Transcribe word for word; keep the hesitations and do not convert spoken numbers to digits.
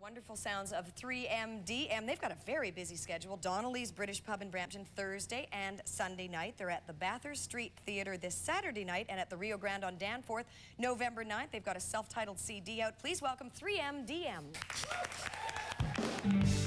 Wonderful sounds of three M D M. They've got a very busy schedule. Donnelly's British Pub in Brampton Thursday and Sunday night. They're at the Bathurst Street Theatre this Saturday night and at the Rio Grande on Danforth November ninth. They've got a self-titled C D out. Please welcome three M D M.